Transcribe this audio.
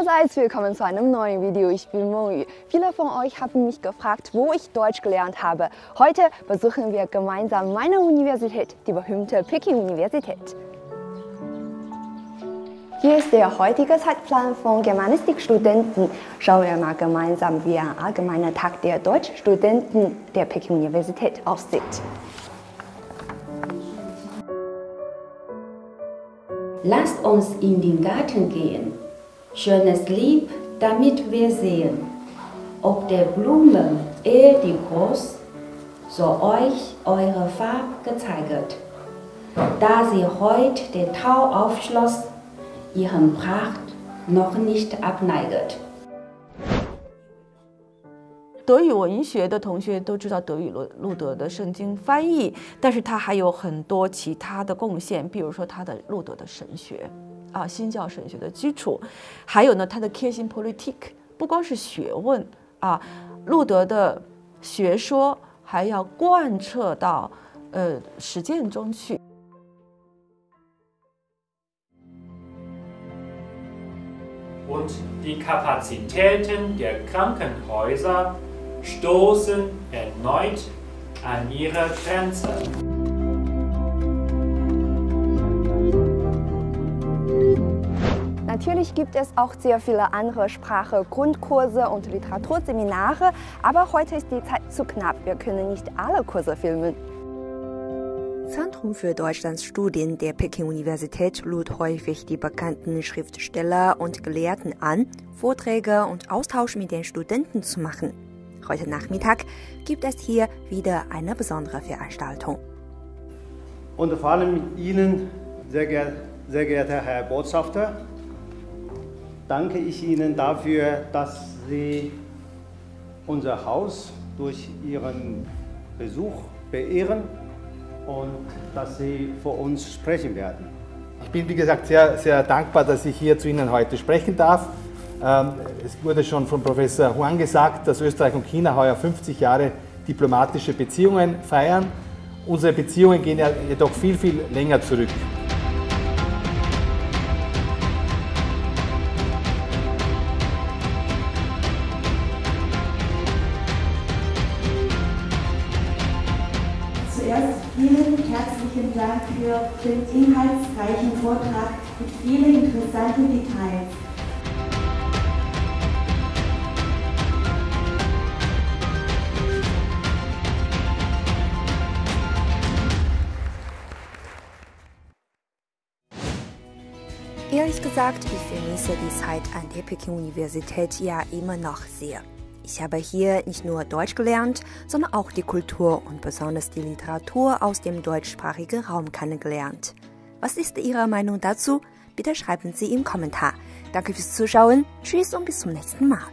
Allerseits willkommen zu einem neuen Video. Ich bin Mengyu. Viele von euch haben mich gefragt, wo ich Deutsch gelernt habe. Heute besuchen wir gemeinsam meine Universität, die berühmte Peking-Universität. Hier ist der heutige Zeitplan von Germanistikstudenten. Schauen wir mal gemeinsam, wie ein allgemeiner Tag der Deutschstudenten der Peking-Universität aussieht. Lasst uns in den Garten gehen. Schönes Lied, damit wir sehen, ob der Blumen die groß, so euch eure Farbe gezeigt, da sie heut den Tau aufschloss, ihren Pracht noch nicht abneigt. 德语文学的同学都知道德语路德的圣经翻译，但是他还有很多其他的贡献，比如说他的路德的神学，新教神学的基础，还有呢他的 Kirchenpolitik， 不光是学问路德的学说还要贯彻到实践中去。 Und die Kapazitäten der Krankenhäuser stoßen erneut an ihre Grenzen. Natürlich gibt es auch sehr viele andere Grundkurse und Literaturseminare, aber heute ist die Zeit zu knapp. Wir können nicht alle Kurse filmen. Zentrum für Deutschlandsstudien der Peking-Universität lud häufig die bekannten Schriftsteller und Gelehrten an, Vorträge und Austausch mit den Studenten zu machen. Heute Nachmittag gibt es hier wieder eine besondere Veranstaltung. Und vor allem mit Ihnen, sehr geehrter Herr Botschafter, danke ich Ihnen dafür, dass Sie unser Haus durch Ihren Besuch beehren und dass Sie vor uns sprechen werden. Ich bin, wie gesagt, sehr, sehr dankbar, dass ich hier zu Ihnen heute sprechen darf. Es wurde schon von Professor Huang gesagt, dass Österreich und China heuer 50 Jahre diplomatische Beziehungen feiern. Unsere Beziehungen gehen ja jedoch viel, viel länger zurück. Zuerst vielen herzlichen Dank für den inhaltsreichen Vortrag mit vielen interessanten Details. Ehrlich gesagt, ich vermisse die Zeit an der Peking-Universität ja immer noch sehr. Ich habe hier nicht nur Deutsch gelernt, sondern auch die Kultur und besonders die Literatur aus dem deutschsprachigen Raum kennengelernt. Was ist Ihre Meinung dazu? Bitte schreiben Sie im Kommentar. Danke fürs Zuschauen, tschüss und bis zum nächsten Mal.